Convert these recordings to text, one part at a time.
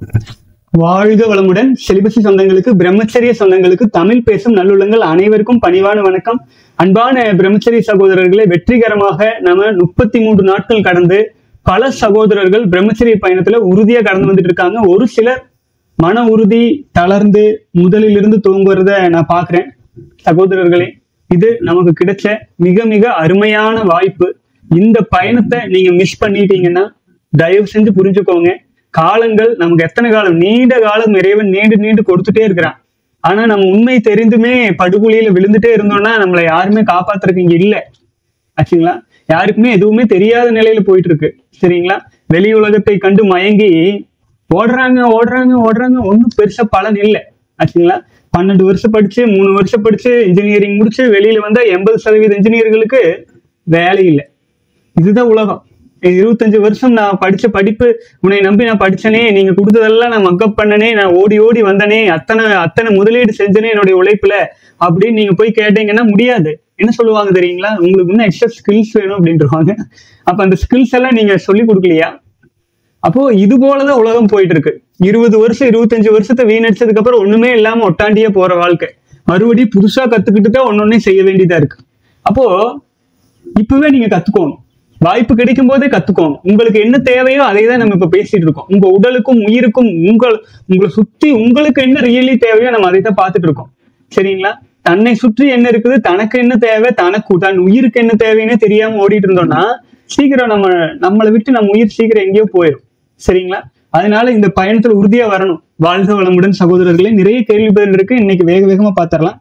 வாழ்க வளமுடன். செலிபசி சொந்தங்களுக்கு, பிரம்மச்சரிய சொந்தங்களுக்கு, தமிழ் பேசும் நல்லுள்ளங்கள் அனைவருக்கும் பணிவான வணக்கம். அன்பான பிரம்மச்சரிய சகோதரர்களை, வெற்றிகரமாக நம்ம 33 நாட்கள் கடந்து பல சகோதரர்கள் பிரம்மச்சரிய பயணத்துல உறுதியா கடந்து வந்துட்டு இருக்காங்க. ஒரு சிலர் மன உறுதி தளர்ந்து முதலிலிருந்து தூங்குறத நான் பாக்குறேன். சகோதரர்களே, இது நமக்கு கிடைச்ச மிக மிக அருமையான வாய்ப்பு. இந்த பயணத்தை நீங்க மிஸ் பண்ணிட்டீங்கன்னா தயவு செஞ்சு புரிஞ்சுக்கோங்க. காலங்கள் நமக்கு எத்தனை காலம், நீண்ட காலம் இறைவன் நீண்டு கொடுத்துட்டே இருக்கிறான். ஆனா நம்ம உண்மை தெரிந்துமே படுகொலியில விழுந்துட்டே இருந்தோம்னா நம்மளை யாருமே காப்பாத்துறதுக்கு இங்க இல்லை ஆச்சுங்களா. யாருக்குமே எதுவுமே தெரியாத நிலையில போயிட்டு இருக்கு. சரிங்களா. வெளி உலகத்தை கண்டு மயங்கி ஓடுறாங்க ஒன்னும் பெருசா பலன் இல்லை ஆச்சுங்களா. 12 வருஷம் படிச்சு 3 வருஷம் படிச்சு இன்ஜினியரிங் முடிச்சு வெளியில வந்தா 80% இன்ஜினியர்களுக்கு வேலை இல்லை. இதுதான் உலகம். 25 வருஷம் நான் படிச்ச படிப்பு, உன்னை நம்பி நான் படிச்சனே, நீங்க கொடுத்ததெல்லாம் நான் மக்கப் பண்ணனே, நான் ஓடி வந்தனே, அத்தனை முதலீடு செஞ்சனே என்னுடைய உழைப்புல அப்படின்னு நீங்க போய் கேட்டீங்கன்னா முடியாது. என்ன சொல்லுவாங்க தெரியுங்களா, உங்களுக்கு இன்னும் எக்ஸ்ட்ரா ஸ்கில்ஸ் வேணும் அப்படின்றாங்க. அப்ப அந்த ஸ்கில்ஸ் எல்லாம் நீங்க சொல்லி கொடுக்கலையா? அப்போ இது போலதான் உலகம் போயிட்டு இருக்கு. 20 வருஷம் 25 வருஷத்தை வீணடிச்சதுக்கு அப்புறம் ஒண்ணுமே இல்லாம ஒட்டாண்டியே போற வாழ்க்கை. மறுபடியும் புதுசா கத்துக்கிட்டு தான் ஒன்னொன்னே செய்ய வேண்டியதா இருக்கு. அப்போ இப்பவே நீங்க கத்துக்கோணும். வாய்ப்பு கிடைக்கும் போதே கத்துக்கோங்க. உங்களுக்கு என்ன தேவையோ அதை தான் நம்ம இப்ப பேசிட்டு இருக்கோம். உங்க உடலுக்கும் உயிருக்கும் உங்களை சுத்தி உங்களுக்கு என்ன ரியலி தேவையோ நம்ம அதை தான் பார்த்துட்டு இருக்கோம். சரிங்களா. தன்னை சுற்றி என்ன இருக்குது, தனக்கு என்ன தேவை, தன் உயிருக்கு என்ன தேவைன்னு தெரியாம ஓடிட்டு இருந்தோம்னா சீக்கிரம் நம்மளை விட்டு நம்ம உயிர் சீக்கிரம் எங்கேயோ போயிடும். சரிங்களா. அதனால இந்த பயணத்துல உறுதியா வரணும். வாழ்க வளமுடன் சகோதரர்களே. நிறைய கேள்வி பதில் இருக்கு, இன்னைக்கு வேகமா பார்த்துடலாம்.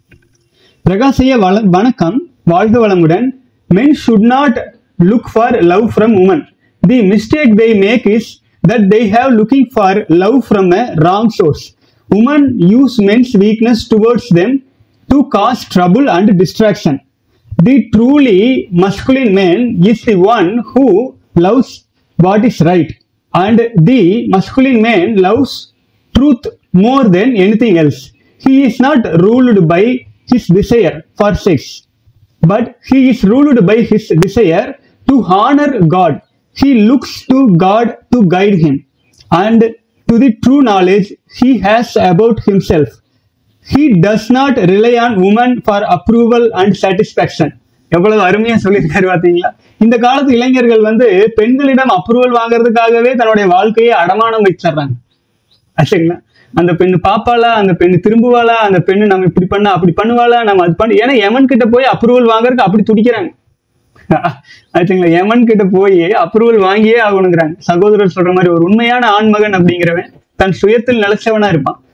பிரகாசைய வணக்கம். வாழ்க வளமுடன். Men should not look for love from women. The mistake they make is that they have looking for love from a wrong source. Women use men's weakness towards them to cause trouble and distraction. The truly masculine man is the one who loves what is right, and the masculine man loves truth more than anything else. He is not ruled by his desire for sex, but he is ruled by his desire to honor God. He looks to God to guide him and to the true knowledge he has about himself. He does not rely on women for approval and satisfaction. எவ்வளவு அருமையா சொல்லியிருக்காரு பாத்தீங்களா. இந்த காலத்து இளைஞர்கள் பெண்களிடம் approval வாங்குறதுக்காகவே தன்னுடைய வாழ்க்கையை அடமானம் வச்சிடுறாங்க ஆச்சுங்களா. அந்த பெண்ணு பாப்பாளா, அந்த பெண்ணு திரும்புவாளா, அந்த பெண்ணு நம்ம இப்படி பண்ணா அப்படி பண்ணுவாளா, நம்ம அது பண்ண, ஏன்னா எமன் கிட்ட போய் அப்ரூவல் வாங்குறதுக்கு அப்படி துடிக்கிறாங்க ஆச்சுங்களா. எமன் கிட்ட போய் அப்ரூவல் வாங்கியே ஆகணுங்கிறாங்க. சகோதரர் சொல்ற மாதிரி ஒரு உண்மையான ஆண்மகன் அப்படிங்கிறவன் தன் சுயத்தில் நிலைச்சவனா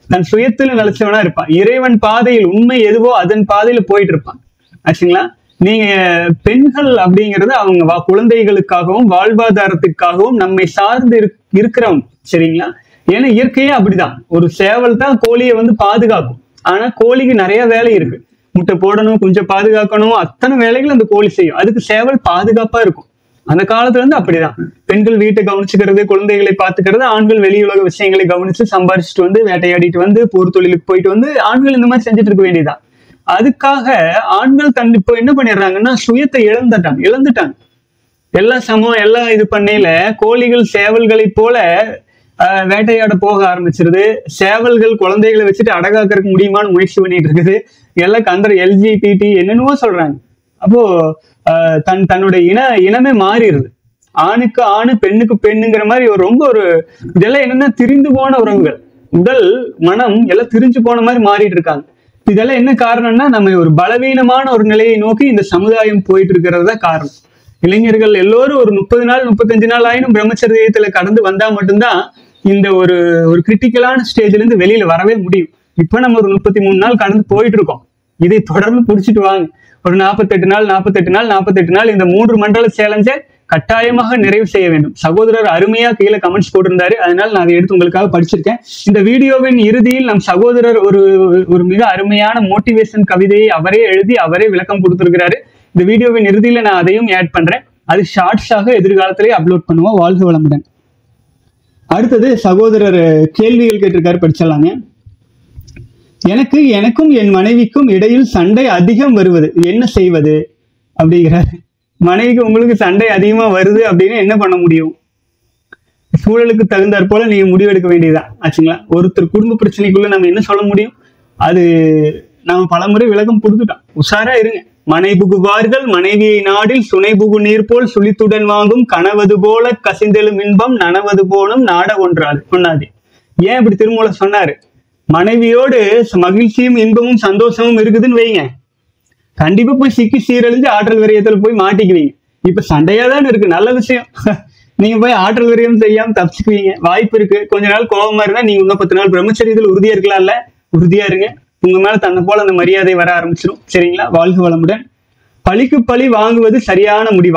இருப்பான். இறைவன் பாதையில் உண்மை எதுவோ அதன் பாதையில போயிட்டு இருப்பான் ஆச்சுங்களா. நீங்க பெண்கள் அப்படிங்கிறது அவங்க குழந்தைகளுக்காகவும் வாழ்வாதாரத்துக்காகவும் நம்மை சார்ந்து இருக்கிறவங்க. சரிங்களா. ஏன்னா இயற்கையே அப்படிதான். ஒரு சேவல் தான் கோழியை பாதுகாக்கும். ஆனா கோழிக்கு நிறைய வேலை இருக்கு. முட்டை போடணும், கொஞ்சம் பாதுகாக்கணும், அத்தனை வேலைகள் அந்த கோழி செய்யும். அதுக்கு சேவல் பாதுகாப்பா இருக்கும். அந்த காலத்துல அப்படிதான். பெண்கள் வீட்டை கவனிச்சுக்கிறது, குழந்தைகளை பார்த்துக்கிறது, ஆண்கள் வெளியுலக விஷயங்களை கவனிச்சு சம்பாரிச்சுட்டு வேட்டையாடிட்டு போர் தொழிலுக்கு போயிட்டு ஆண்கள் இந்த மாதிரி செஞ்சுட்டு இருக்க வேண்டியதான். அதுக்காக ஆண்கள் இப்போ என்ன பண்ணிடுறாங்கன்னா சுயத்தை இழந்துட்டாங்க. எல்லாம் சமம், எல்லாம் இது பண்ணையில கோழிகள் சேவல்களை போல வேட்டையாட போக ஆரம்பிச்சிருது. சேவல்கள் குழந்தைகளை வச்சுட்டு அடகாக்கிறதுக்கு முடியுமான்னு முயற்சி பண்ணிட்டு இருக்குது. எல்லாம் கந்தர் LGBT என்னென்னவோ சொல்றாங்க. அப்போ தன்னுடைய இனமே மாறிடுது. ஆணுக்கு ஆணு, பெண்ணுக்கு பெண்ணுங்கிற மாதிரி ஒரு இதெல்லாம் என்னன்னா திரிந்து போன உறவுகள், உடல் மனம் எல்லாம் திரிஞ்சு போன மாதிரி மாறிட்டு இருக்காங்க. இதெல்லாம் என்ன காரணம்னா நம்ம ஒரு பலவீனமான ஒரு நிலையை நோக்கி இந்த சமுதாயம் போயிட்டு இருக்கிறது தான் காரணம். இளைஞர்கள் எல்லோரும் ஒரு 30 நாள் 35 நாள் ஆயினும் பிரம்மச்சரியத்துல கடந்து வந்தா மட்டும்தான் இந்த ஒரு கிரிட்டிக்கலான ஸ்டேஜ்ல இருந்து வெளியில வரவே முடியும். இப்ப நம்ம ஒரு 33 நாள் கடந்து போயிட்டு இருக்கோம். இதை தொடர்ந்து புடிச்சிட்டு வாங்க. ஒரு 48 நாள் இந்த 3 மண்டல சேலஞ்சை கட்டாயமாக நிறைவு செய்ய வேண்டும். சகோதரர் அருமையா கீழே கமெண்ட்ஸ் போட்டிருந்தாரு. அதனால நான் அதை எடுத்து உங்களுக்காக படிச்சிருக்கேன். இந்த வீடியோவின் இறுதியில் நம் சகோதரர் ஒரு மிக அருமையான மோட்டிவேஷன் கவிதையை அவரே எழுதி அவரே விளக்கம் கொடுத்திருக்கிறாரு. இந்த வீடியோவின் இறுதியில நான் அதையும் ஆட் பண்றேன். அது ஷார்ட்ஸாக எதிர்காலத்திலேயே அப்லோட் பண்ணுவோம். வாழ்க வளமுடன். அடுத்தது சகோதரர் கேள்விகள் கேட்டிருக்காரு, படிச்சிடலாங்க. எனக்கும் என் மனைவிக்கும் இடையில் சண்டை அதிகம் வருவது, என்ன செய்வது அப்படிங்கிறார். மனைவிக்கு உங்களுக்கு சண்டை அதிகமா வருது அப்படின்னு என்ன பண்ண முடியும்? சூழலுக்கு தகுந்தாற் போல நீங்க முடிவெடுக்க வேண்டியதுதான் ஆச்சுங்களா. ஒருத்தர் குடும்ப பிரச்சனைக்குள்ள நம்ம என்ன சொல்ல முடியும், அது நம்ம பலமுறை விளக்கம் கொடுத்துட்டோம். உஷாரா இருங்க. மனை புகுவார்கள் மனைவியை நாடில் சுனை புகு நீர் போல் சுழித்துடன் வாங்கும் கனவது போல கசிந்தெழும் இன்பம் நனவது போலும் நாட ஒன்றாது சொன்னாது. ஏன் இப்படி திருமூலர் சொன்னாரு? மனைவியோடு மகிழ்ச்சியும் இன்பமும் சந்தோஷமும் இருக்குதுன்னு வைங்க, கண்டிப்பா போய் சிக்கி சீரழிஞ்சு ஆற்றல் விரயத்துல போய் மாட்டிக்குவீங்க. இப்ப சண்டையா தான் இருக்கு, நல்ல விஷயம். நீங்க போய் ஆற்றல் விரயம் செய்யாம தப்பிச்சுக்குவீங்க, வாய்ப்பு இருக்கு. கொஞ்ச நாள் கோபமா இருந்தா நீங்க இன்னும் 10 நாள் பிரம்மச்சரியத்தில் உறுதியா இருக்கலாம்ல, உறுதியா இருங்க. உங்க மேல தன்னை போல அந்த மரியாதை வர ஆரம்பிச்சிடும். சரிங்களா? வாழ்க வளமுடன். பழிக்கு பழி வாங்குவது சரியான முடிவா?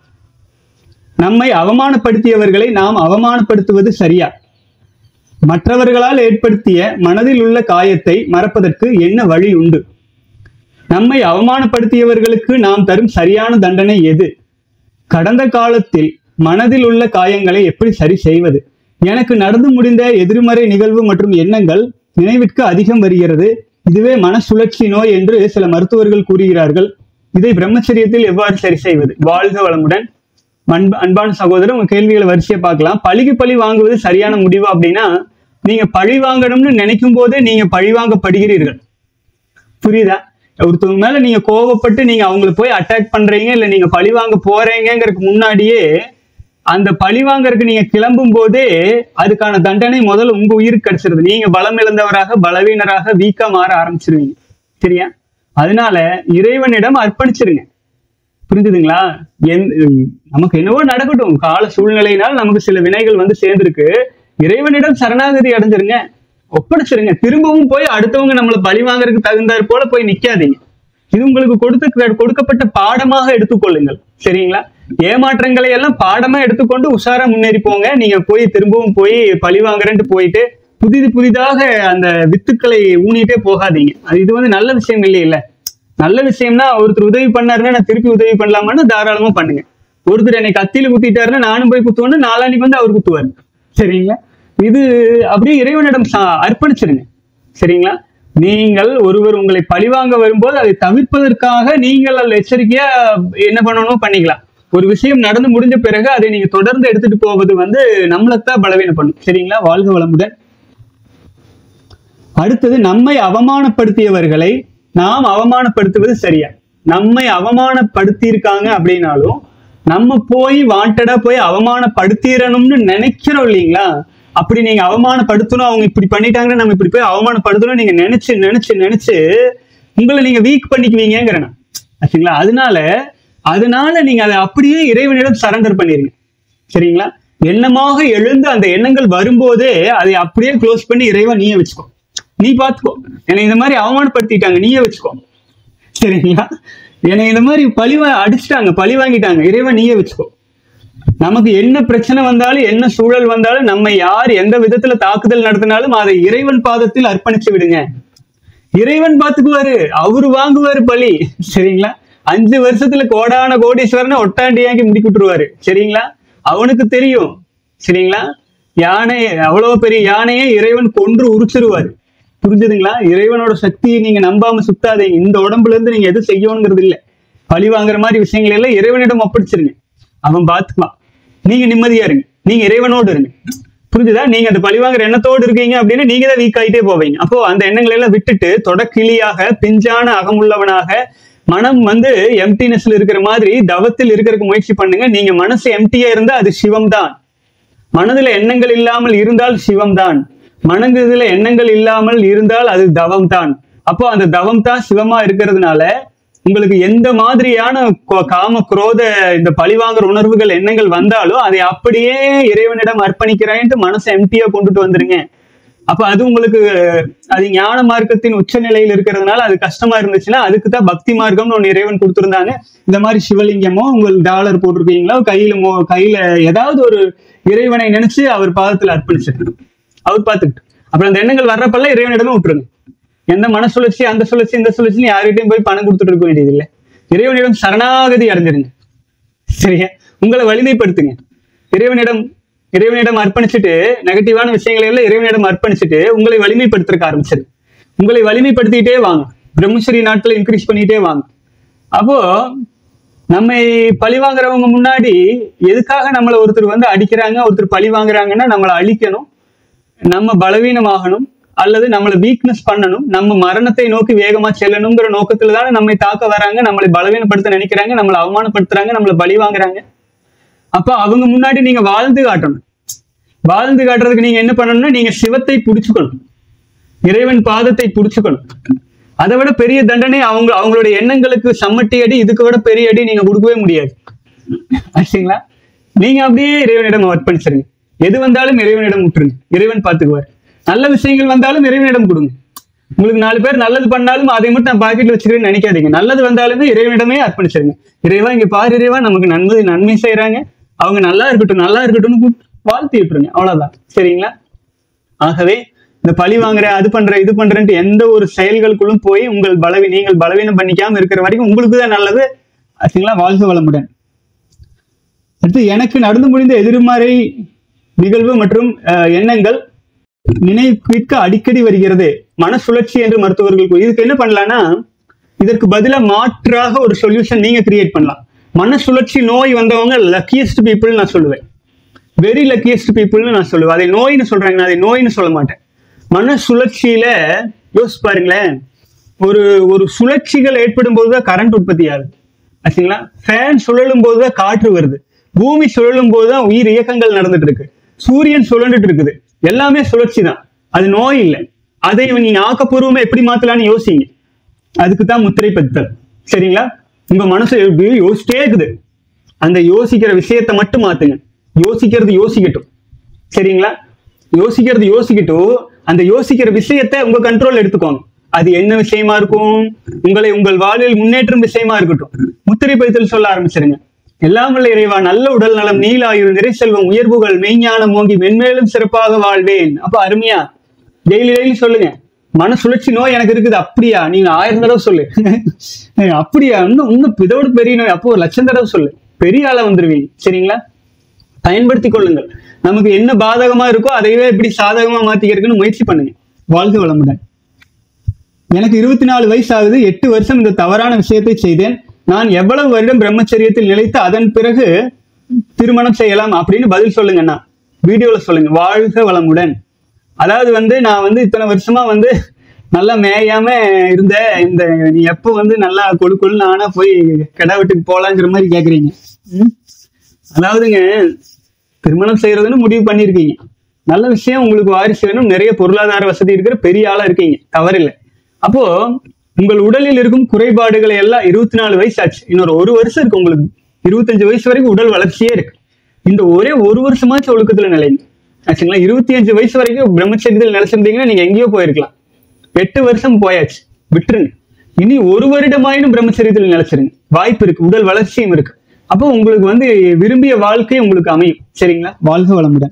நம்மை அவமானப்படுத்தியவர்களை நாம் அவமானப்படுத்துவது சரியா? மற்றவர்களால் ஏற்படுத்திய மனதில் உள்ள காயத்தை மறப்பதற்கு என்ன வழி உண்டு? நம்மை அவமானப்படுத்தியவர்களுக்கு நாம் தரும் சரியான தண்டனை எது? கடந்த காலத்தில் மனதில் உள்ள காயங்களை எப்படி சரி செய்வது? எனக்கு நடந்து முடிந்த எதிர்மறை நிகழ்வு மற்றும் எண்ணங்கள் நினைவிற்கு அதிகம் வருகிறது. இதுவே மன சுழற்சி நோய் என்று சில மருத்துவர்கள் கூறுகிறார்கள். இதை பிரம்மச்சரியத்தில் எவ்வாறு சரி செய்வது? வாழ்க வளமுடன். அன்பான சகோதரர், உங்க கேள்விகளை வரிசையை பார்க்கலாம். பழிக்கு பழி வாங்குவது சரியான முடிவு அப்படின்னா, நீங்க பழி வாங்கணும்னு நினைக்கும் போதே நீங்க பழி வாங்கப்படுகிறீர்கள். புரியுதா? ஒருத்தவங்க மேல நீங்க கோவப்பட்டு நீங்க அவங்களை போய் அட்டாக் பண்றீங்க, இல்ல நீங்க பழி வாங்க போறீங்கிறதுக்கு முன்னாடியே அந்த பழி வாங்கறதுக்கு நீங்க கிளம்பும் போதே அதுக்கான தண்டனை முதல்ல உங்க உயிருக்கு கிடைச்சிருது. நீங்க பலம் இழந்தவராக, பலவீனராக, வீக்கா மாற ஆரம்பிச்சிருவீங்க. சரியா? அதனால இறைவனிடம் அர்ப்பணிச்சிருங்க. புரிஞ்சுதுங்களா? நமக்கு என்னவோ நடக்கட்டும், கால சூழ்நிலையினால் நமக்கு சில வினைகள் வந்து சேர்ந்திருக்கு. இறைவனிடம் சரணாகதி அடைஞ்சிருங்க, ஒப்படைச்சிருங்க. திரும்பவும் போய் அடுத்தவங்க நம்மளை பழி வாங்கறதுக்கு தகுந்தாற் போல போய் நிக்காதீங்க. இது உங்களுக்கு கொடுக்கப்பட்ட பாடமாக எடுத்துக்கொள்ளுங்கள். சரிங்களா? ஏமாற்றங்களை எல்லாம் பாடமா எடுத்துக்கொண்டு உஷாரா முன்னேறி போங்க. நீங்க போய் திரும்பவும் போய் பழி வாங்குறேன்ட்டு போயிட்டு புதிதாக அந்த வித்துக்களை ஊனிட்டே போகாதீங்க. இது வந்து நல்ல விஷயம் இல்லையில. நல்ல விஷயம்னா, ஒருத்தர் உதவி பண்ணாருன்னா நான் திருப்பி உதவி பண்ணலாமான்னு தாராளமா பண்ணுங்க. ஒருத்தர் என்னை கத்தியில குத்திட்டாருன்னா நானும் போய் குத்துவேன்னு நாளானிக்கு வந்து அவர் குத்துவாரு. சரிங்களா? இது அப்படியே இறைவனிடம் அர்ப்பணிச்சிருங்க. சரிங்களா? நீங்கள் ஒருவர் உங்களை பழிவாங்க வரும்போது அதை தவிர்ப்பதற்காக நீங்கள் அதில் எச்சரிக்கையா என்ன பண்ணணும் பண்ணிக்கலாம். ஒரு விஷயம் நடந்து முடிஞ்ச பிறகு அதை நீங்க தொடர்ந்து எடுத்துட்டு போவது வந்து நம்மளைத்தான் பலவீனம் பண்ணும். சரிங்களா? வாழ்க வளமுடன். அடுத்தது, நம்மை அவமானப்படுத்தியவர்களை நாம் அவமானப்படுத்துவது சரியா? நம்மை அவமானப்படுத்தியிருக்காங்க அப்படின்னாலும் நம்ம போய் வாண்டடா போய் அவமானப்படுத்திடணும்னு நினைக்கிறோம் இல்லைங்களா? அப்படி நீங்க அவமானப்படுத்தணும், அவங்க இப்படி பண்ணிட்டாங்கன்னு நம்ம இப்படி போய் அவமானப்படுத்தணும் நீங்க நினைச்சு நினைச்சு நினைச்சு உங்களை நீங்க வீக் பண்ணிக்குவீங்கிறேன். ஆச்சுங்களா? அதனால நீங்க அதை அப்படியே இறைவனிடம் சரண்டர் பண்ணிருங்க. சரிங்களா? எண்ணமாக எழுந்து அந்த எண்ணங்கள் வரும்போதே அதை அப்படியே க்ளோஸ் பண்ணி, இறைவன் நீயே வச்சுக்கோ, நீ பாத்துக்கோ, என்னை இந்த மாதிரி அவமானப்படுத்திட்டாங்க, நீயே வச்சுக்கோ. சரிங்களா? என்னை இந்த மாதிரி அடிச்சுட்டாங்க, பழி வாங்கிட்டாங்க, இறைவன் நீயே வச்சுக்கோ. நமக்கு என்ன பிரச்சனை வந்தாலும் என்ன சூழல் வந்தாலும் நம்ம யார் எந்த விதத்துல தாக்குதல் நடத்தினாலும் அதை இறைவன் பாதத்தில் அர்ப்பணிச்சு விடுங்க. இறைவன் பாத்துக்குவாரு, அவரு வாங்குவாரு பழி. சரிங்களா? 5 வருஷத்துல கோடான கோடீஸ்வரனை ஒட்டாண்டியாக்கி முடிக்கிட்டுருவாரு. சரிங்களா? அவனுக்கு தெரியும். சரிங்களா? யானை, அவ்வளவு பெரிய யானையை இறைவன் கொன்று உரிச்சிருவாரு. புரிஞ்சுதுங்களா? இறைவனோட சக்தியை நீங்க நம்பாம சுத்தாதீங்க. இந்த உடம்புல இருந்து நீங்க எதுவும் செய்யணுங்கிறது இல்லை. பழி வாங்குற மாதிரி விஷயங்கள் எல்லாம் இறைவனிடம் ஒப்படைச்சிருங்க, அவன் பாத்துக்குவான். நீங்க நிம்மதியா இருங்க, நீங்க இறைவனோடு இருங்க. புரிஞ்சுதா? நீங்க அந்த பழி வாங்குற எண்ணத்தோடு இருக்கீங்க அப்படின்னா நீங்க தான் வீக் ஆகிட்டே போவீங்க. அப்போ அந்த எண்ணங்களை எல்லாம் விட்டுட்டு தொடக்கிளியாக பிஞ்சான அகமுள்ளவனாக மனம் வந்து எம்டினஸ்ல இருக்கிற மாதிரி தவத்தில் இருக்கிறதுக்கு முயற்சி பண்ணுங்க. நீங்க மனசு எம்டியா இருந்தா அது சிவம் தான். மனதுல எண்ணங்கள் இல்லாமல் இருந்தால் சிவம் தான். மனதுல எண்ணங்கள் இல்லாமல் இருந்தால் அது தவம் தான். அப்போ அந்த தவம் தான் சிவமா இருக்கிறதுனால உங்களுக்கு எந்த மாதிரியான காம குரோத இந்த பழிவாங்குற உணர்வுகள் எண்ணங்கள் வந்தாலும் அதை அப்படியே இறைவனிடம் அர்ப்பணிக்கிறேன்ட்டு மனசை எம்டியா கொண்டுட்டு வந்துருங்க. அப்ப அது உங்களுக்கு அது ஞான மார்க்கத்தின் உச்ச நிலையில் இருக்கிறதுனால அது கஷ்டமா இருந்துச்சுன்னா அதுக்கு தான் பக்தி மார்க்கம்னு ஒன்று இறைவன் கொடுத்துருந்தாங்க. இந்த மாதிரி சிவலிங்கமோ உங்கள் டாலர் போட்டிருக்கீங்களோ கையில ஏதாவது ஒரு இறைவனை நினைச்சு அவர் பாதத்துல அர்ப்பணிச்சிருக்கணும். அவர் பார்த்துக்கிட்டு அப்புறம் அந்த எண்ணங்கள் வர்றப்பெல்லாம் இறைவனிடமே விட்டுருங்க. எந்த மன சுழற்சி அந்த சுழற்சி இந்த சுழற்சின்னு யார்கிட்டையும் போய் பணம் கொடுத்துட்டு இருக்க வேண்டியது இல்லை. இறைவனிடம் சரணாகதி அடைஞ்சிருங்க. சரியா? உங்களை வலிமைப்படுத்துங்க. இறைவனிடம் அர்ப்பணிச்சுட்டு நெகட்டிவான விஷயங்களை எல்லாம் இறைவனிடம் அர்ப்பணிச்சுட்டு உங்களை வலிமைப்படுத்துறதுக்கு ஆரம்பிச்சிரு. உங்களை வலிமைப்படுத்திக்கிட்டே வாங்க. பிரம்மச்சரி நாட்களை இன்க்ரீஸ் பண்ணிட்டே வாங்க. அப்போ நம்மை பழி வாங்குறவங்க முன்னாடி எதுக்காக நம்மளை ஒருத்தர் வந்து அடிக்கிறாங்க, ஒருத்தர் பழி வாங்குறாங்கன்னா நம்மளை அழிக்கணும், நம்ம பலவீனமாகணும், அல்லது நம்மளை வீக்னஸ் பண்ணணும், நம்ம மரணத்தை நோக்கி வேகமா செல்லணுங்கிற நோக்கத்துல தானே நம்மை தாக்க வராங்க, நம்மளை பலவீனப்படுத்த நினைக்கிறாங்க, நம்மளை அவமானப்படுத்துறாங்க, நம்மளை பழி வாங்குறாங்க. அப்ப அவங்க முன்னாடி நீங்க வாழ்ந்து காட்டணும். வாழ்ந்து காட்டுறதுக்கு நீங்க என்ன பண்ணணும்னா, நீங்க சிவத்தை புடிச்சுக்கணும், இறைவன் பாதத்தை புடிச்சுக்கணும். அதை விட பெரிய தண்டனை அவங்களுடைய எண்ணங்களுக்கு சம்மட்டி அடி, இதுக்கு விட பெரிய அடி நீங்க கொடுக்கவே முடியாது. ஆச்சுங்களா? நீங்க அப்படியே இறைவனிடம் அர்ப்பணிச்சிருங்க. எது வந்தாலும் இறைவனிடம் விட்டுருங்க, இறைவன் பார்த்துக்குவார். நல்ல விஷயங்கள் வந்தாலும் இறைவனிடம் கொடுங்க. உங்களுக்கு 4 பேர் நல்லது பண்ணாலும் அதை மட்டும் நான் பாக்கெட்ல வச்சுக்கிறேன்னு நினைக்காதீங்க. நல்லது வந்தாலுமே இறைவனிடமே அர்ப்பணிச்சிருங்க. இறைவா இங்க பாரு, இறைவா நமக்கு நன்மை செய்யறாங்க, அவங்க நல்லா இருக்கட்டும்னு வாழ்த்தி விட்டுருங்க. அவ்வளவுதான். சரிங்களா? ஆகவே இந்த பழி வாங்குறேன், அது பண்றேன், இது பண்றேன்ட்டு எந்த ஒரு செயல்களுக்குள்ளும் போய் நீங்கள் பலவீனம் பண்ணிக்காம இருக்கிற வரைக்கும் உங்களுக்கு தான் நல்லது. ஆச்சுங்களா? வாழ்க வளமுடன். அடுத்து, எனக்கு நடந்து முடிந்த எதிர்மறை நிகழ்வு மற்றும் எண்ணங்கள் நினைவுக்கு அடிக்கடி வருகிறது, மன சுழற்சி என்று மருத்துவர்கள். இதுக்கு என்ன பண்ணலாம்னா, இதற்கு பதிலாக மாற்றாக ஒரு சொல்யூஷன் நீங்க கிரியேட் பண்ணலாம். மன சுழற்சி நோய் வந்தவங்க லக்கியஸ்ட் பீப்புள் நான் சொல்லுவேன், வெரி லக்கியஸ்ட் பீப்புள்னு நான் சொல்லுவேன். அதை நோய்னு சொல்றாங்க, நான் அதை நோய்னு சொல்ல மாட்டேன். மன சுழற்சியில யோசிச்சு பாருங்களேன், ஒரு சுழற்சிகள் ஏற்படும் போதுதான் கரண்ட் உற்பத்தி ஆகுது. ஆச்சுங்களா? ஃபேன் சுழலும் போதுதான் காற்று வருது, பூமி சுழலும் போதுதான் உயிர் இயக்கங்கள் நடந்துட்டு இருக்கு, சூரியன் சுழண்டுட்டு இருக்குது. எல்லாமே சுழற்சி தான், அது நோய் இல்லை. அதை நீங்க ஆக்கப்பூர்வமா எப்படி மாத்தலாம்னு யோசிங்க. அதுக்குதான் முத்திரை பதித்தல். சரிங்களா? உங்க மனசு யோசிச்சிட்டே இருக்குது, அந்த யோசிக்கிற விஷயத்தை மட்டும் மாத்துங்க. யோசிக்கட்டும். சரிங்களா? யோசிக்கட்டும். அந்த யோசிக்கிற விஷயத்தை உங்க கண்ட்ரோல் எடுத்துக்கோங்க. அது என்ன விஷயமா இருக்கும்? உங்கள் வாழ்வில் முன்னேற்றம் விஷயமா இருக்கட்டும். முத்திரை பதித்தல் சொல்ல ஆரம்பிச்சிருங்க. எல்லாம் வல்ல இறைவா, நல்ல உடல் நலம், நீல ஆயுள், நிறை செல்வம், உயர்வுகள், மெய்ஞானம் ஓங்கி மென்மேலும் சிறப்பாக வாழ்வேன். அப்ப அருமையா டெய்லி சொல்லுங்க. மன சுழற்சி நோய் எனக்கு இருக்குது. அப்படியா? நீங்க 1000 தடவை சொல்லு. அப்படியா? இன்னும் இதோட பெரிய நோய், அப்போ 1,00,000 தடவை சொல்லு. பெரிய ஆளா வந்துருவீங்க. சரிங்களா? பயன்படுத்தி கொள்ளுங்கள். நமக்கு என்ன பாதகமா இருக்கோ அதையே எப்படி சாதகமா மாத்திக்கிறதுன்னு முயற்சி பண்ணுங்க. வாழ்க வளமுடன். எனக்கு 24 வயசு ஆகுது. 8 வருஷம் இந்த தவறான விஷயத்தை செய்தேன். நான் எவ்வளவு வருடம் பிரம்மச்சரியத்தில் நிலைத்து அதன் பிறகு திருமணம் செய்யலாம் அப்படின்னு பதில் சொல்லுங்கண்ணா, வீடியோல சொல்லுங்க. வாழ்க வளமுடன். அதாவது நான் இத்தனை வருஷமா நல்லா மேயாம இருந்த இந்த நீ எப்போ நல்லா கொழுன்னு ஆனா போய் கடை வீட்டுக்கு போலாங்கிற மாதிரி கேக்குறீங்க. அதாவதுங்க, திருமணம் செய்யறதுன்னு முடிவு பண்ணிருக்கீங்க, நல்ல விஷயம், உங்களுக்கு வாரிசு வேணும், நிறைய பொருளாதார வசதி இருக்கிற பெரிய ஆளா இருக்கீங்க, தவறில்லை. அப்போ உங்கள் உடலில் இருக்கும் குறைபாடுகளை எல்லாம் 24 வயசு ஆச்சு, இன்னொரு 1 வருஷம் இருக்கு உங்களுக்கு, 25 வயசு வரைக்கும் உடல் வளர்ச்சியே இருக்கு. இந்த ஒரே 1 வருஷமாச்சு ஒழுக்கத்துல நிலைங்க. ஆச்சுங்களா? 25 வயசு வரைக்கும் பிரம்மச்சரியத்தில் நிலைச்சிருந்தீங்கன்னா நீங்க எங்கேயோ போயிருக்கலாம். 8 வருஷம் போயாச்சு, விட்டுருங்க. இனி 1 வருடமாயினும் பிரம்மச்சரியத்தில் நிலைச்சிருங்க. வாய்ப்பு இருக்கு, உடல் வளர்ச்சியும் இருக்கு. அப்போ உங்களுக்கு விரும்பிய வாழ்க்கை உங்களுக்கு அமையும். சரிங்களா? வாழ்க வளமுடன்.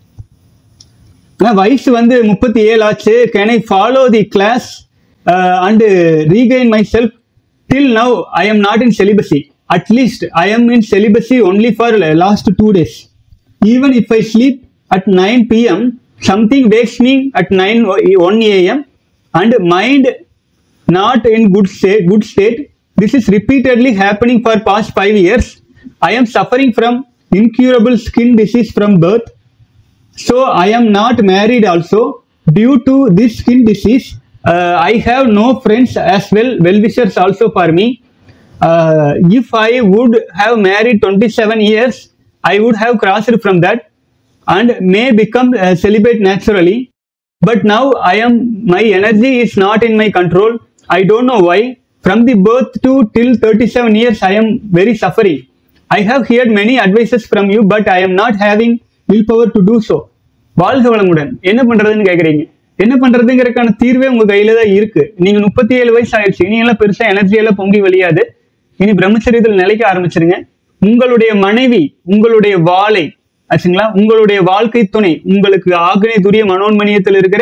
வயசு 37 ஆச்சு. Can I follow the class and regain myself? Till now I am not in celibacy. At least I am in celibacy only for last 2 days. Even if I sleep at 9 p.m, something wakes me at 1 a.m and mind not in good state. This is repeatedly happening for past 5 years. I am suffering from incurable skin disease from birth. So I am not married also. Due to this skin disease, I have no friends as well-wishers also for me. If I would have married 27 years, I would have crossed from that and may become celibate naturally. But now my energy is not in my control. I don't know why. From the birth to till 37 years, I am very suffering. I have heard many advices from you, but I am not having willpower to do so. வாழ்க வளமுடன். என்ன பண்றதுன்னு கேக்குறீங்க. என்ன பண்றதுங்கிறதுக்கான தீர்வே உங்க கையில தான் இருக்கு. நீங்க 37 வயசு ஆயிடுச்சு, இனி எல்லாம் பெருசா எனர்ஜி எல்லாம் பொங்கி வெளியாது. இனி பிரம்மச்சரியத்தில் நிலைக்க ஆரம்பிச்சிருங்க. உங்களுடைய மனைவி, உங்களுடைய வாளை, ஆச்சுங்களா, உங்களுடைய வாழ்க்கை துணை, உங்களுக்கு ஆக்னேய துரிய மனோன்மணியத்தில் இருக்கிற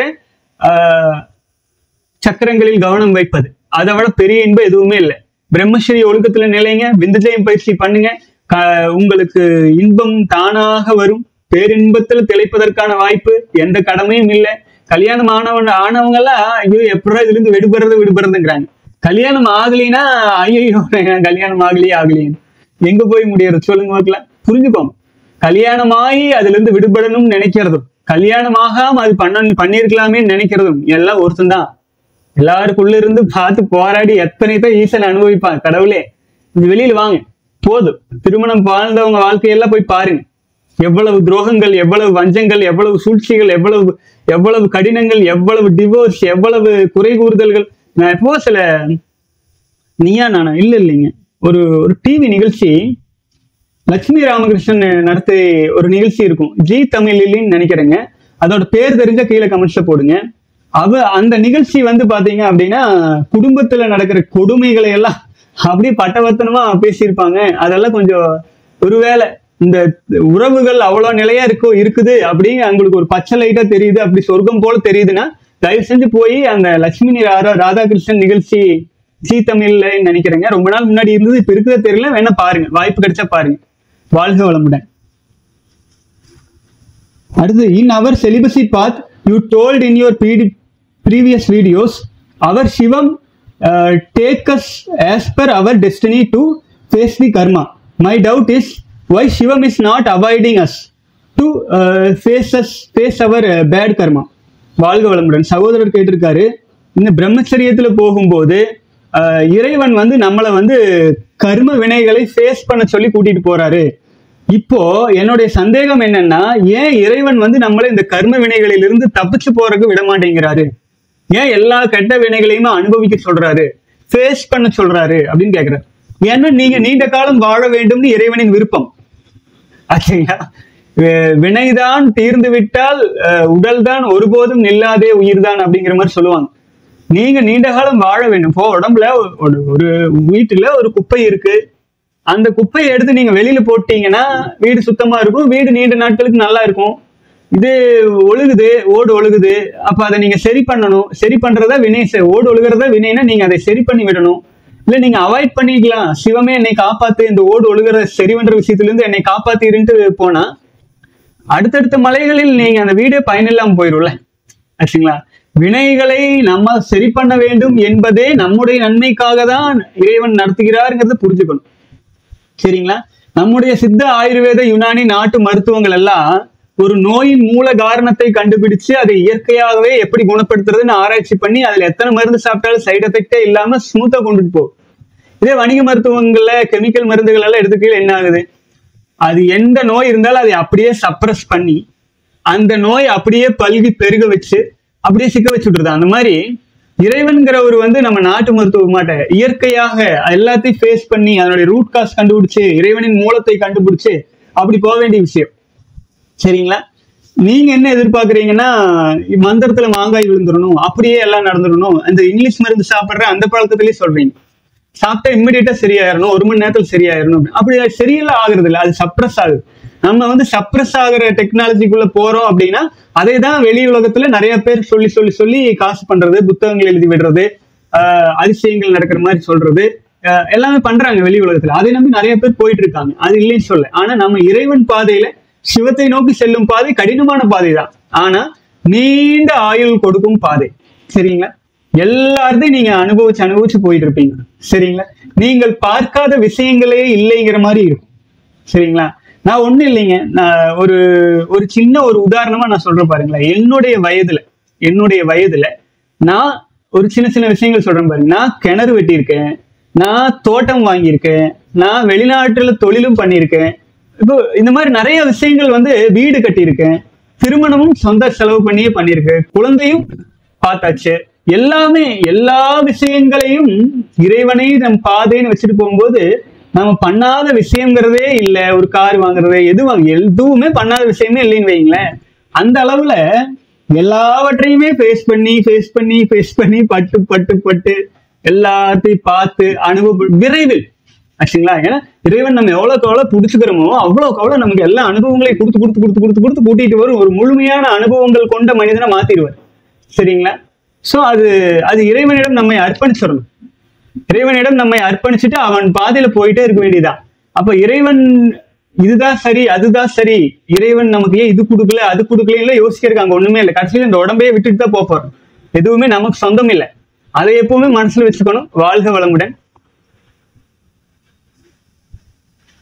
சக்கரங்களில் கவனம் வைப்பது, அதை விட பெரிய இன்பம் எதுவுமே இல்லை. பிரம்மச்சரிய ஒழுக்கத்துல நிலைங்க, விந்துஜயம் பயிற்சி பண்ணுங்க, உங்களுக்கு இன்பம் தானாக வரும். பேரின்பத்தில் திளைப்பதற்கான வாய்ப்பு, எந்த கடமையும் இல்லை. கல்யாணம் ஆனவங்க எல்லாம் ஐயோ எப்படா இதுல இருந்து விடுபடுறதுங்கிறாங்க. கல்யாணம் ஆகலினா ஐயோ கல்யாணம் ஆகலையே. எங்க போய் முடியறது சொல்லுங்க பார்க்கலாம். புரிஞ்சுக்கோங்க. கல்யாணமாகி அதுல இருந்து விடுபடணும்னு நினைக்கிறதும், கல்யாணமாகாம அது பண்ணிருக்கலாமே நினைக்கிறதும் எல்லாம் ஒருத்தன் தான். எல்லாருக்குள்ள இருந்து பார்த்து போராடி எத்தனை பேர் ஈசன் அனுபவிப்பான். கடவுளே இது வெளியில வாங்க போதும். திருமணம் வாழ்ந்தவங்க வாழ்க்கையெல்லாம் போய் பாருங்க. எவ்வளவு துரோகங்கள், எவ்வளவு வஞ்சங்கள், எவ்வளவு சூழ்ச்சிகள், எவ்வளவு கடினங்கள், எவ்வளவு டிவோர்ஸ், எவ்வளவு குறை கூறுதல்கள். நான் எப்போ சில நீயா நானா இல்லைங்க ஒரு டிவி நிகழ்ச்சி லட்சுமி ராமகிருஷ்ணன் நடத்தி ஒரு நிகழ்ச்சி இருக்கும், ஜி தமிழ்ன்னு நினைக்கிறேங்க. அதோட பேர் தெரிஞ்ச கீழே கமெண்ட்ஸ்ல போடுங்க. அந்த நிகழ்ச்சி வந்து பாத்தீங்க அப்படின்னா குடும்பத்துல நடக்கிற கொடுமைகளை எல்லாம் அப்படியே பட்டவர்த்தனமா பேசியிருப்பாங்க. அதெல்லாம் கொஞ்சம் ஒருவேளை இந்த உறவுகள் அவ்வளவு நிலையா இருக்குது அப்படின்னு உங்களுக்கு ஒரு பச்சை லைட்டா தெரியுது, அப்படி சொர்க்கம் போல தெரியுதுன்னா தயவு செஞ்சு போய் அந்த லட்சுமி ராதாகிருஷ்ணன் நிகழ்ச்சி ஜி தமிழ்ல நினைக்கிறேங்க, ரொம்ப நாள் முன்னாடி இருந்தது, இப்ப இருக்கிறது தெரியல, வேணா பாருங்க, வாய்ப்பு கிடைச்சா பாருங்க. வாழ்க வளமுடன். அடுத்து, in our celibacy path you told in your previous videos our Shivam take us as per our destiny to face the karma. My doubt is why Shivam is not avoiding us to face our bad karma. வாழ்க வளமுடன். சகோதரர் கேட்டிருக்காரு, இந்த பிரம்மச்சரியத்துல போகும்போது இறைவன் வந்து நம்மளை வந்து கர்ம வினைகளை ஃபேஸ் பண்ண சொல்லி கூட்டிட்டு போறாரு. இப்போ என்னுடைய சந்தேகம் என்னன்னா, ஏன் இறைவன் வந்து நம்மளை இந்த கர்ம வினைகளிலிருந்து தப்பிச்சு போறதுக்கு விட மாட்டேங்கிறாரு? ஏன் எல்லா கெட்ட வினைகளையுமே அனுபவிக்க சொல்றாரு, ஃபேஸ் பண்ண சொல்றாரு அப்படின்னு கேக்குறாரு. ஏன்னா நீங்க நீண்ட காலம் வாழ வேண்டும்னு இறைவனின் விருப்பம் ஆச்சுங்களா. வினைதான் தீர்ந்து விட்டால் உடல் தான் ஒருபோதும் நில்லாதே உயிர்தான் அப்படிங்கிற மாதிரி சொல்லுவாங்க. நீங்க நீண்ட காலம் வாழ வேண்டும். இப்போ உடம்புல ஒரு வீட்டுல ஒரு குப்பை இருக்கு, அந்த குப்பையை எடுத்து நீங்க வெளியில போட்டீங்கன்னா வீடு சுத்தமா இருக்கும், வீடு நீண்ட நாட்களுக்கு நல்லா இருக்கும். இது ஒழுகுது, ஓடு ஒழுகுது, அப்ப அதை நீங்க சரி பண்ணணும். சரி பண்றதா வினை, ஓடு ஒழுகிறதா வினைனா நீங்க அதை சரி பண்ணி விடணும். இல்ல நீங்க அவாய்ட் பண்ணிக்கலாம், சிவமே என்னை காப்பாத்து, இந்த ஓடு ஒழுகிற சரி பண்ற விஷயத்துல இருந்து என்னை காப்பாத்திருன்ட்டு போனா அடுத்தடுத்த மலைகளில் நீங்க அந்த வீடே பயனில்லாம போயிரும்ல ஆச்சுங்களா. வினைகளை நம்ம சரி பண்ண வேண்டும் என்பதே நம்முடைய நன்மைக்காக தான் இறைவன் நடத்துகிறாருங்கிறத புரிஞ்சுக்கணும். சரிங்களா. நம்முடைய சித்த ஆயுர்வேத யுனானி நாட்டு மருத்துவங்கள் எல்லாம் ஒரு நோயின் மூல காரணத்தை கண்டுபிடிச்சு அதை இயற்கையாகவே எப்படி குணப்படுத்துறதுன்னு ஆராய்ச்சி பண்ணி அதுல எத்தனை மருந்து சாப்பிட்டாலும் சைடு எஃபெக்டே இல்லாம ஸ்மூத்தா கொண்டுட்டு போகும். இதே வணிக மருத்துவங்கள்ல கெமிக்கல் மருந்துகள் எல்லாம் எடுத்துக்கையில் என்ன ஆகுது, அது எந்த நோய் இருந்தாலும் அதை அப்படியே சப்ரஸ் பண்ணி அந்த நோய் அப்படியே பல்கி பெருக வச்சு அப்படியே சிக்க வச்சுடுறது. அந்த மாதிரி இறைவன்கிறவர் வந்து நம்ம நாட்டு மருத்துவ மாட்ட இயற்கையாக எல்லாத்தையும் ஃபேஸ் பண்ணி அதனுடைய ரூட் காஸ் கண்டுபிடிச்சு இறைவனின் மூலத்தை கண்டுபிடிச்சு அப்படி போக வேண்டிய விஷயம். சரிங்களா. நீங்க என்ன எதிர்பார்க்குறீங்கன்னா, மந்திரத்துல மாங்காய் விழுந்துடணும், அப்படியே எல்லாம் நடந்துடணும், அந்த இங்கிலீஷ் மருந்து சாப்பிட்ற அந்த பழக்கத்திலேயே சொல்றீங்க. சாப்பிட்டா இம்மிடியட்டா சரியாயிரணும், 1 மணி நேரத்தில் சரியாயிரணும். அப்படி சரியெல்லாம் ஆகுறது இல்லை, அது சப்ரஸ் ஆகுது. நம்ம வந்து சப்ரஸ் ஆகிற டெக்னாலஜிக்குள்ள போறோம் அப்படின்னா அதே தான் வெளி உலகத்துல நிறைய பேர் சொல்லி சொல்லி சொல்லி காசு பண்றது, புத்தகங்கள் எழுதி விடுறது, அதிசயங்கள் நடக்கிற மாதிரி சொல்றது, எல்லாமே பண்றாங்க வெளி உலகத்துல. அதை நம்பி நிறைய பேர் போயிட்டு இருக்காங்க, அது இல்லைன்னு சொல்ல. ஆனா நம்ம இறைவன் பாதையில சிவத்தை நோக்கி செல்லும் பாதை கடினமான பாதை தான், ஆனா நீண்ட ஆயுள் கொடுக்கும் பாதை. சரிங்களா. எல்லாத்தையும் நீங்க அனுபவிச்சு போயிட்டு இருப்பீங்க. சரிங்களா. நீங்கள் பார்க்காத விஷயங்களே இல்லைங்கிற மாதிரி இருக்கும். சரிங்களா. நான் ஒண்ணும் இல்லைங்க, நான் ஒரு சின்ன ஒரு உதாரணமா நான் சொல்றேன் பாருங்களேன். என்னுடைய வயதுல நான் ஒரு சின்ன சின்ன விஷயங்கள் சொல்றேன் பாருங்க. நான் கிணறு வெட்டியிருக்கேன், நான் தோட்டம் வாங்கியிருக்கேன், நான் வெளிநாட்டுல தொழிலும் பண்ணியிருக்கேன். இப்போ இந்த மாதிரி நிறைய விஷயங்கள் வந்து வீடு கட்டியிருக்கேன், திருமணமும் சொந்த செலவு பண்ணியே பண்ணியிருக்கேன், குழந்தையும் பார்த்தாச்சு. எல்லாமே எல்லா விஷயங்களையும் இறைவனை நம் பாதைன்னு வச்சுட்டு போகும்போது நம்ம பண்ணாத விஷயங்கிறதே இல்லை. ஒரு கார் வாங்குறது, எதுவுமே பண்ணாத விஷயமே இல்லைன்னு வைங்களேன். அந்த அளவுல எல்லாவற்றையுமே ஃபேஸ் பண்ணி பட்டு எல்லாத்தையும் பார்த்து விரைவில் ஆச்சுங்களா. ஏன்னா இறைவன் நம்ம எவ்வளோக்கு எவ்வளோ பிடிச்சுக்கிறோமோ அவ்வளோக்கு அவ்வளோ நமக்கு எல்லா அனுபவங்களையும் கொடுத்து கூட்டிட்டு வரும். ஒரு முழுமையான அனுபவங்கள் கொண்ட மனிதனை மாத்திடுவார். சரிங்களா. ஸோ அது இறைவனிடம் நம்மை அர்ப்பணிச்சிடணும். இறைவனிடம் நம்மை அர்ப்பணிச்சுட்டு அவன் பாதையில போயிட்டே இருக்க வேண்டியதான். அப்ப இறைவன் இதுதான் சரி, அதுதான் சரி, இறைவன் நமக்கு ஏன் இது கொடுக்கல அது கொடுக்கல இல்ல யோசிக்கிறதுக்கு அங்க ஒண்ணுமே இல்லை. கடைசியில் இந்த உடம்பையே விட்டுட்டு தான் போறோம். எதுவுமே நமக்கு சொந்தம் இல்லை. அதை எப்பவுமே மனசுல வச்சுக்கணும். வாழ்க வளமுடன்.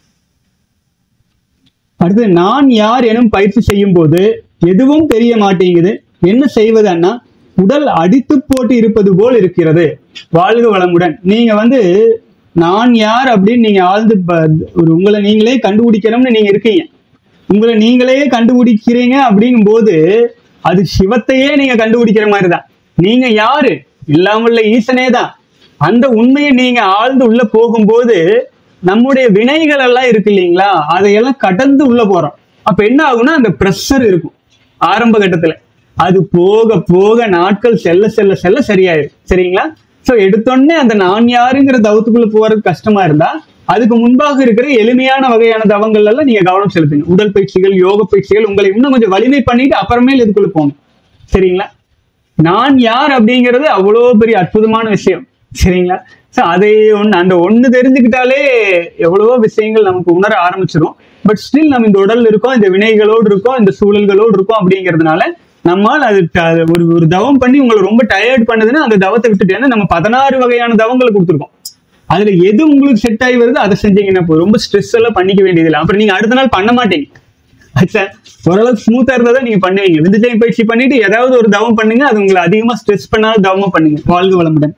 அடுத்து, நான் யார் எனும் பயிற்சி செய்யும் போது எதுவும் தெரிய மாட்டேங்குது, என்ன செய்வது அண்ணா, உடல் அடித்து போட்டு இருப்பது போல் இருக்கிறது, வாழ்க வளமுடன். நீங்க நான் யார் அப்படின்னு நீங்க ஆழ்ந்து உங்களை நீங்களே கண்டுபிடிக்கணும்னு நீங்க இருக்கீங்க. உங்களை நீங்களே கண்டுபிடிக்கிறீங்க அப்படிங்கும் போது அது சிவத்தையே நீங்க கண்டுபிடிக்கிற மாதிரிதான். நீங்க யாரு? இல்லாமல்ல ஈசனே தான். அந்த உண்மையை நீங்க ஆழ்ந்து உள்ள போகும்போது நம்முடைய வினைகள் எல்லாம் இருக்கு இல்லைங்களா, அதையெல்லாம் கடந்து உள்ள போறோம். அப்ப என்ன ஆகும்னா, அந்த ப்ரெஷர் இருக்கும் ஆரம்ப கட்டத்துல, அது போக போக நாட்கள் செல்ல செல்ல செல்ல சரியாயிடும். சரிங்களா? சோ எடுத்தோடனே அந்த நான் யாருங்கிற தவத்துக்குள்ள போறது கஷ்டமா இருந்தா அதுக்கு முன்பாக இருக்கிற எளிமையான வகையான தவங்கள் எல்லாம் நீங்க கவனம் செலுத்துங்க. உடல் பயிற்சிகள், யோக பயிற்சிகள் உங்களை இன்னும் கொஞ்சம் வலிமை பண்ணிட்டு அப்புறமேல் இதுக்குள்ள போகணும். சரிங்களா? நான் யார் அப்படிங்கிறது அவ்வளோ பெரிய அற்புதமான விஷயம். சரிங்களா? சோ அதை அந்த ஒண்ணு தெரிஞ்சுக்கிட்டாலே எவ்வளவோ விஷயங்கள் நமக்கு உணர ஆரம்பிச்சிடும். பட் ஸ்டில் நம்ம இந்த உடல் இருக்கோம், இந்த வினைகளோடு இருக்கோம், இந்த சூழல்களோடு இருக்கோம். அப்படிங்கிறதுனால நம்மால் அது ஒரு தவம் பண்ணி உங்களை ரொம்ப டயர்ட் பண்ணுதுன்னா அந்த தவத்தை விட்டுட்டு, நம்ம 16 வகையான தவங்களை கொடுத்துருக்கோம். அதுல எது உங்களுக்கு செட் ஆகி வருது அதை செஞ்சீங்கன்னா போதும். ரொம்ப ஸ்ட்ரெஸ் எல்லாம் பண்ணிக்க வேண்டியதில்லை. அப்புறம் நீங்க அடுத்த நாள் பண்ண மாட்டீங்க. ஆச்சா, ஓரளவுக்கு ஸ்மூத்தா இருந்தா தான் நீங்க பண்ணுவீங்க. விந்துஜயம் பயிற்சி பண்ணிட்டு ஏதாவது ஒரு தவம் பண்ணுங்க, அது உங்களை அதிகமா ஸ்ட்ரெஸ் பண்ணாத தவமா பண்ணுங்க. வாழ்க வளமுடன்.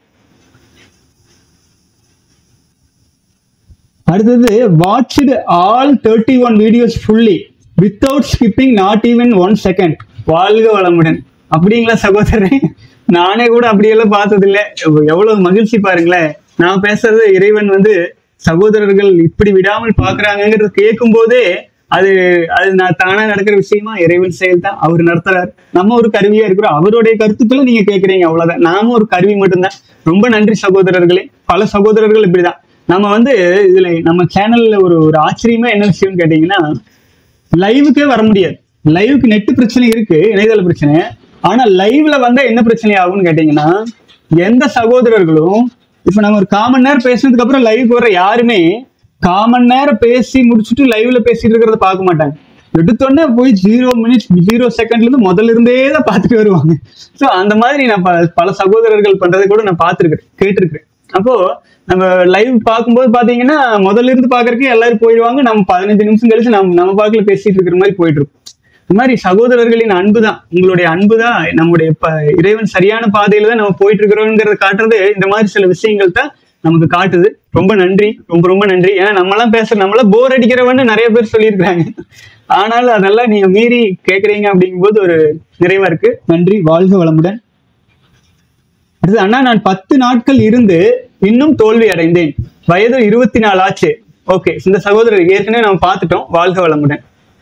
அடுத்தது, watched all 31 videos fully without skipping not even 1 second. வாழ்க வளமுடன். அப்படிங்களா சகோதரன்? நானே கூட அப்படியெல்லாம் பார்த்தது இல்லை. எவ்வளவு மகிழ்ச்சி பாருங்களேன். நான் பேசுறது இறைவன் சகோதரர்கள் இப்படி விடாமல் பாக்குறாங்கிறது கேட்கும் போதே அது நான் தானா நடக்கிற விஷயமா இறைவன் செயல் தான். அவர் நடத்துறாரு, நம்ம ஒரு கருவியா இருக்கிறோம். அவருடைய கருத்துக்களை நீங்க கேட்கறீங்க, அவ்வளவுதான். நாம ஒரு கருவி மட்டும்தான். ரொம்ப நன்றி சகோதரர்களே. பல சகோதரர்கள் இப்படிதான். நம்ம இதுல நம்ம சேனல்ல ஒரு ஆச்சரியமா என்ன விஷயம்னு கேட்டீங்கன்னா, லைவுக்கே வர முடியாது. லைவுக்கு நெட் பிரச்சனை இருக்கு, இணையதள பிரச்சனை. ஆனா லைவ்ல வந்தா என்ன பிரச்சனை ஆகும்னு கேட்டீங்கன்னா, எந்த சகோதரர்களும் இப்ப நம்ம ஒரு 1/4 மணி நேரம் பேசினதுக்கு அப்புறம் லைவுக்கு வர யாருமே 1/4 மணி நேரம் பேசி முடிச்சுட்டு லைவ்ல பேசிட்டு இருக்கிறத பார்க்க மாட்டாங்க. எடுத்தோடனே போய் 0 மினிட்ஸ் 0 செகண்ட்ல இருந்து முதல்ல இருந்தே தான் பார்த்துட்டு வருவாங்க. ஸோ அந்த மாதிரி நான் பல சகோதரர்கள் பண்றதை கூட நான் பார்த்துருக்கிறேன், கேட்டிருக்கிறேன். அப்போ நம்ம லைவ் பார்க்கும்போது பாத்தீங்கன்னா முதல்ல இருந்து பாக்குறதுக்கு எல்லாரும் போயிடுவாங்க. நம்ம 15 நிமிஷம் கழிச்சு நம்ம பாக்கல பேசிட்டு இருக்கிற மாதிரி போயிட்டு இருக்கும். இந்த மாதிரி சகோதரர்களின் அன்பு தான், உங்களுடைய அன்பு தான் நம்முடைய இறைவன் சரியான பாதையில தான் நம்ம போயிட்டு இருக்கிறோங்கிறத காட்டுறது. இந்த மாதிரி சில விஷயங்கள் தான் நமக்கு காட்டுது. ரொம்ப நன்றி, ரொம்ப ரொம்ப நன்றி. ஏன்னா நம்மளாம் போர் அடிக்கிறவன்னு நிறைய பேர் சொல்லியிருக்காங்க. ஆனாலும் அதெல்லாம் நீங்க மீறி கேட்கறீங்க அப்படிங்கும்போது ஒரு நிறைவா இருக்கு. நன்றி, வாழ்க வளமுடன். அடுத்து, அண்ணா நான் 10 நாட்கள் இருந்து இன்னும் தோல்வி அடைந்தேன், வயது 24 ஆச்சு. ஓகே, இந்த சகோதரர் ஏற்கனவே நம்ம பார்த்துட்டோம். வாழ்க வளமுடன்.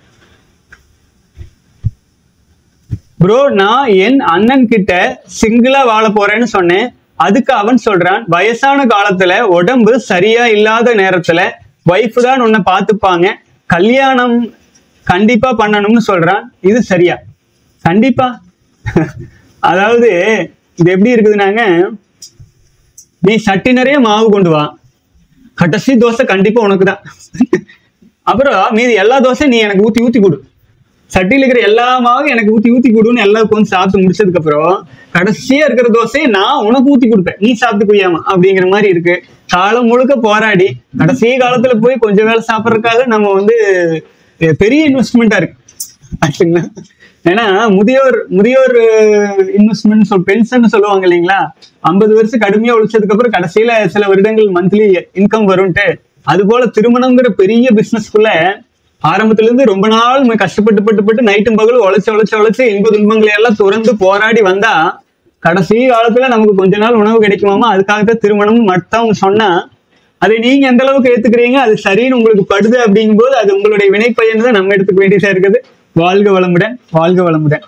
ப்ரோ, நான் என் அண்ணன் கிட்ட சிங்கிளா வாழ போறேன்னு சொன்னேன். அதுக்கு அவன் சொல்றான், வயசான காலத்துல உடம்பு சரியா இல்லாத நேரத்துல வைஃப் தான் உன்னை பார்த்துப்பாங்க, கல்யாணம் கண்டிப்பா பண்ணணும்னு சொல்றான். இது சரியா? கண்டிப்பா. அதாவது இது எப்படி இருக்குதுனாங்க, நீ சட்டி நிறைய மாவு கொண்டு வா, கடைசி தோசை கண்டிப்பா உனக்கு தான். அப்புறம் மீதி எல்லா தோசையும் நீ எனக்கு ஊத்தி ஊத்தி கொடு, சட்டியில் இருக்கிற எல்லா மாவும் எனக்கு ஊத்தி ஊத்தி கொடுன்னு எல்லாம் கொஞ்சம் சாப்பிட்டு முடிச்சதுக்கு அப்புறம் கடைசியா இருக்கிற தோசையை நான் உனக்கு ஊத்தி கொடுப்பேன், நீ சாப்பிட்டு குய்யாமா அப்படிங்கிற மாதிரி இருக்கு. காலம் முழுக்க போராடி கடைசி காலத்துல போய் கொஞ்சம் வேலை சாப்பிட்றதுக்காக நம்ம பெரிய இன்வெஸ்ட்மெண்டா இருக்கு ஆச்சுங்களா. ஏன்னா முதியோர் இன்வெஸ்ட்மெண்ட் பென்ஷன் சொல்லுவாங்க இல்லைங்களா, 50 வருஷம் கடுமையா உழைச்சதுக்கு அப்புறம் கடைசியில சில வருடங்கள் மந்த்லி இன்கம் வரும்ட்டு. அது போல திருமணம்ங்கிற பெரிய பிசினஸ்க்குள்ள ஆரம்பத்துல இருந்து ரொம்ப நாள் கஷ்டப்பட்டு நைட்டும் பகலும் உழைச்சு இன்ப துன்பங்களை எல்லாம் துறந்து போராடி வந்தா கடைசி காலத்துல நமக்கு கொஞ்ச நாள் உணவு கிடைக்குமாமா, அதுக்காகத்தான் திருமணம் மற்றவங்க சொன்னா அதை நீங்க எந்த அளவுக்கு ஏத்துக்கிறீங்க, அது சரின்னு உங்களுக்கு படுது அப்படிங்கும் போது அது உங்களுடைய வினைப்பயன் தான் நம்ம எடுத்துக்க வேண்டியதா இருக்குது. வாழ்க வளமுடன், வாழ்க வளமுடன்.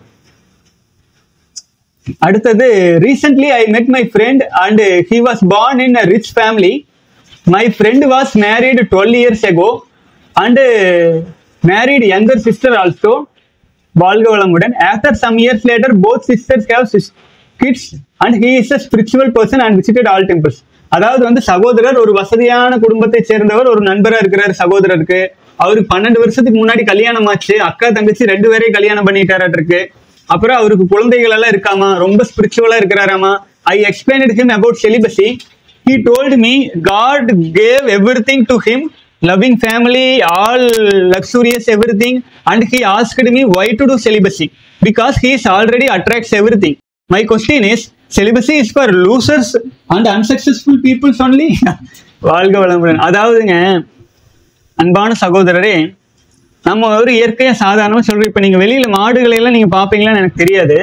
அடுத்தது, recently I met my friend and he was born in a rich family. My friend was married 12 years ago and married younger sister also. வாழ்க வளமுடன். After some years later both sisters have kids and he is a spiritual person and visited all temples. அதாவது சகோதரர் ஒரு வசதியான குடும்பத்தை சேர்ந்தவர், ஒரு நண்பரா இருக்கிறார் சகோதரருக்கு. அவருக்கு 12 வருஷத்துக்கு முன்னாடி கல்யாணம் ஆச்சு, அக்கா தங்கச்சி 2 பேரையும் கல்யாணம் பண்ணிட்டாராட்டு இருக்கு. அப்புறம் அவருக்கு குழந்தைகள் எல்லாம் இருக்காமா, ரொம்ப ஸ்பிரிச்சுவலா இருக்கிறாராமா. I explained him about celibacy. He told me God gave everything to him, loving family, all luxurious everything, and he asked me why to do celibacy, because he is already attracts everything. My question is, celibacy is for losers and unsuccessful people only. வாழ்க வளமுடன். அதாவதுங்க அன்பான சகோதரரே, நம்ம ஒரு இயற்கையா சாதாரணமா சொல்றோம். இப்ப நீங்க வெளியில மாடுகளை எல்லாம் நீங்க பாப்பீங்களான்னு எனக்கு தெரியாது.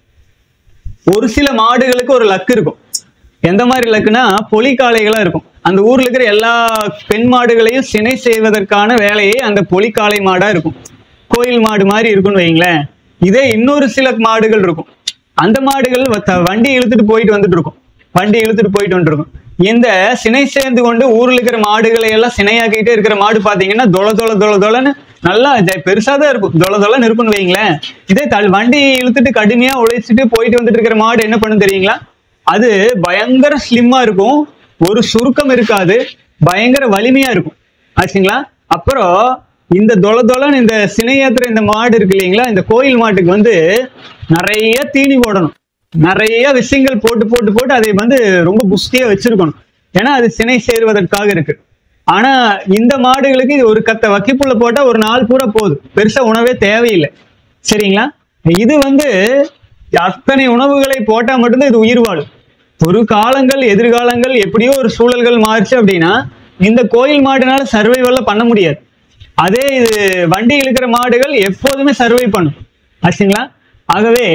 ஒரு சில மாடுகளுக்கு ஒரு லக்கு இருக்கும். எந்த மாதிரி லக்குன்னா, பொலிக்காளைகளா இருக்கும். அந்த ஊர்ல இருக்கிற எல்லா பெண் மாடுகளையும் சினை செய்வதற்கான வேலையை அந்த பொலிக்காளை மாடா இருக்கும். கோயில் மாடு மாதிரி இருக்கும்னு வைங்களேன். இதே இன்னொரு சில மாடுகள் இருக்கும். அந்த மாடுகள் வண்டி இழுத்துட்டு போயிட்டு வந்துட்டு இருக்கும். இந்த சினை சேர்ந்து கொண்டு ஊர்ல இருக்கிற மாடுகளை எல்லாம் சினையாக்கிட்டே இருக்கிற மாடு பாத்தீங்கன்னா தொலைன்னு நல்லா பெருசாதான் இருக்கும். தொலைன்னு இருக்குன்னு வைங்களேன். இதே வண்டி இழுத்துட்டு கடுமையா உழைச்சிட்டு போயிட்டு வந்துட்டு இருக்கிற மாடு என்ன பண்ணும் தெரியுங்களா? அது பயங்கர ஸ்லிம்மா இருக்கும், ஒரு சுருக்கம் இருக்காது, பயங்கர வலிமையா இருக்கும் ஆச்சுங்களா. அப்புறம் இந்த தொலைன்னு இந்த சினையாத்திர இந்த மாடு இருக்கு இல்லைங்களா, இந்த கோயில் மாட்டுக்கு வந்து நிறைய தீனி போடணும், நிறைய விஷயங்கள் போட்டு அதை வந்து ரொம்ப புஷ்டியா வச்சிருக்கணும். ஏன்னா அது சினை சேருவதற்காக இருக்கு. ஆனா இந்த மாடுகளுக்கு இது ஒரு கத்த வக்கிப்புள்ள போட்டா ஒரு நாள் பூரா போதும், பெருசா உணவே தேவையில்லை. சரிங்களா. இது வந்து அத்தனை உணவுகளை போட்டா மட்டும்தான் இது உயிர் வாழும். ஒரு காலங்கள் எதிர்காலங்கள் எப்படியோ ஒரு சூழல்கள் மாறிச்சு அப்படின்னா இந்த கோயில் மாடுனால சர்வைவல்ல பண்ண முடியாது. அதே இது வண்டி இழுக்கிற மாடுகள் எப்போதுமே சர்வை பண்ணும் ஆச்சுங்களா. ஆகவே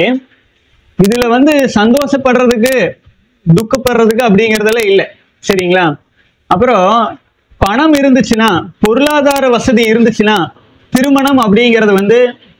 இதுல வந்து சந்தோஷப்படுறதுக்கு துக்கப்படுறதுக்கு அப்படிங்கிறதெல்லாம் இல்லை. சரிங்களா. அப்புறம் பணம் இருந்துச்சுன்னா, பொருளாதார வசதி இருந்துச்சுன்னா திருமணம் அப்படிங்கிறது வந்து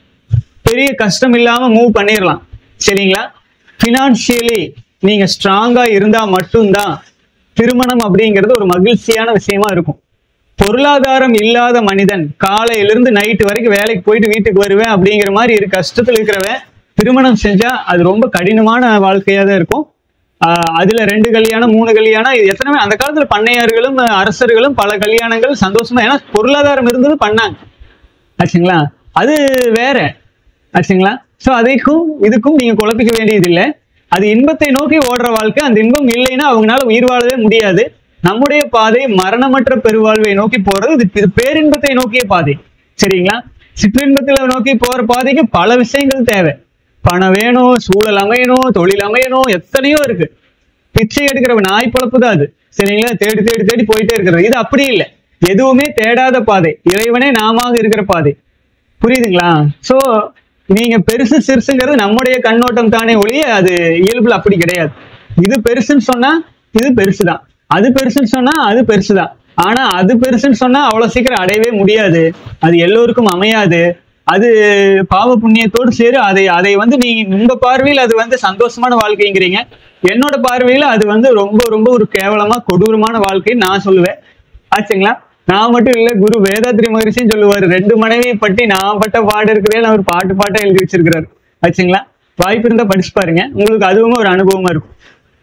பெரிய கஷ்டம் இல்லாம மூவ் பண்ணிடலாம். சரிங்களா. பினான்சியலி நீங்க ஸ்ட்ராங்கா இருந்தா மட்டும்தான் திருமணம் அப்படிங்கிறது ஒரு மகிழ்ச்சியான விஷயமா இருக்கும். பொருளாதாரம் இல்லாத மனிதன் காலையிலிருந்து நைட்டு வரைக்கும் வேலைக்கு போயிட்டு வீட்டுக்கு வருவேன் அப்படிங்கிற மாதிரி இரு கஷ்டத்துல இருக்கிறவன் திருமணம் செஞ்சா அது ரொம்ப கடினமான வாழ்க்கையா தான் இருக்கும். அதுல 2 கல்யாணம் 3 கல்யாணம் எத்தனை அந்த காலத்துல பண்ணையார்களும் அரசர்களும் பல கல்யாணங்கள் சந்தோஷமா, ஏன்னா பொருளாதாரம் இருந்தது பண்ணாங்க ஆச்சுங்களா. அது வேற ஆச்சுங்களா. ஸோ அதைக்கும் இதுக்கும் நீங்க குழப்பிக்க வேண்டியது இல்லை. அது இன்பத்தை நோக்கி ஓடுற வாழ்க்கை. அந்த இன்பம் இல்லைன்னா அவங்களால உயிர் வாழவே முடியாது. நம்முடைய பாதை மரணமற்ற பெருவாழ்வை நோக்கி போறது, இது பேரின்பத்தை நோக்கிய பாதை. சரிங்களா. சிற்றின்பத்துல நோக்கி போற பாதைக்கு பல விஷயங்கள் தேவை. பணம் வேணும், சூழல் அமையணும், தொழில் அமையணும், எத்தனையோ இருக்கு. பிச்சை எடுக்கிற நாய் பொழப்பு தான் அது. சரிங்களா. தேடி போயிட்டே இருக்கிறது. இது அப்படி இல்லை, எதுவுமே தேடாத பாதை, இறைவனே நாம இருக்கிற பாதை. புரியுதுங்களா. சோ நீங்க பெருசு சிறுசுங்கிறது நம்முடைய கண்ணோட்டம் தானே ஒழிய அது இயல்புல அப்படி கிடையாது. இது பெருசுன்னு சொன்னா இது பெருசுதான், அது பெருசுன்னு சொன்னா அது பெருசுதான். ஆனா அது பெருசுன்னு சொன்னா அவ்வளவு சீக்கிரம் அடையவே முடியாது, அது எல்லோருக்கும் அமையாது. அது பாவ புண்ணியத்தோடு சேரு. அதை வந்து நீங்க உங்க பார்வையில் அது வந்து சந்தோஷமான வாழ்க்கைங்கிறீங்க, என்னோட பார்வையில அது வந்து ரொம்ப ஒரு கேவலமா கொடூரமான வாழ்க்கைன்னு நான் சொல்லுவேன் ஆச்சுங்களா. நான் மட்டும் இல்ல, குரு வேதாத்ரி மகரிஷியும் சொல்லுவாரு, 2 மனைவியை பற்றி நான் பட்ட பாடு இருக்கிறேன்னு அவர் பாட்டா எழுதி வச்சிருக்கிறாரு ஆச்சுங்களா. வாய்ப்பு இருந்தா படிச்சு பாருங்க, உங்களுக்கு அதுவும் ஒரு அனுபவமா இருக்கும்.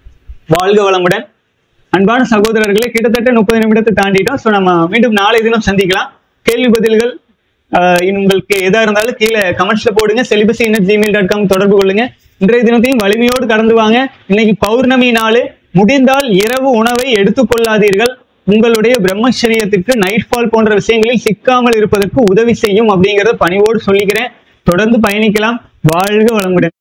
வாழ்க வளமுடன். அன்பான சகோதரர்களே, கிட்டத்தட்ட 30 நிமிடத்தை தாண்டிட்டோம். ஸோ நம்ம மீண்டும் நாளை தினம் சந்திக்கலாம். கேள்வி பதில்கள் உங்களுக்கு எதா இருந்தாலும் கீழே கமெண்ட்ஸ்ல போடுங்க. celibacy@gmail.com தொடர்பு கொள்ளுங்க. இன்றைய தினத்தையும் வலிமையோடு கடந்து வாங்க. இன்னைக்கு பௌர்ணமி நாள், முடிந்தால் இரவு உணவை எடுத்துக்கொள்ளாதீர்கள். உங்களுடைய பிரம்மச்சரியத்திற்கு நைட்ஃபால் போன்ற விஷயங்களில் சிக்காமல் இருப்பதற்கு உதவி செய்யும் அப்படிங்கிறத பணிவோடு சொல்லிக்கிறேன். தொடர்ந்து பயணிக்கலாம். வாழ்க வளமுடன்.